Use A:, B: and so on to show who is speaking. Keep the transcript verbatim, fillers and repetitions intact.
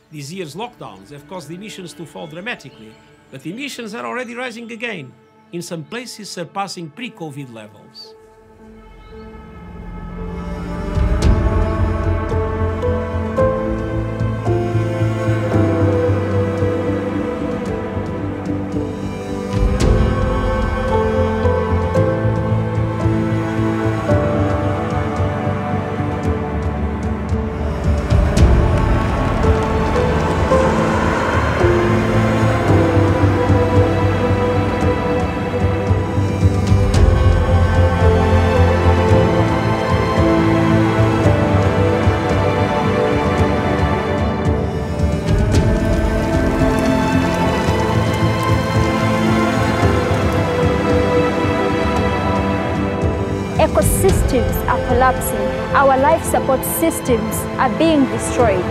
A: This year's lockdowns have caused the emissions to fall dramatically, but the emissions are already rising again, in some places surpassing pre-COVID levels.
B: Ecosystems are collapsing. Our life support systems are being destroyed.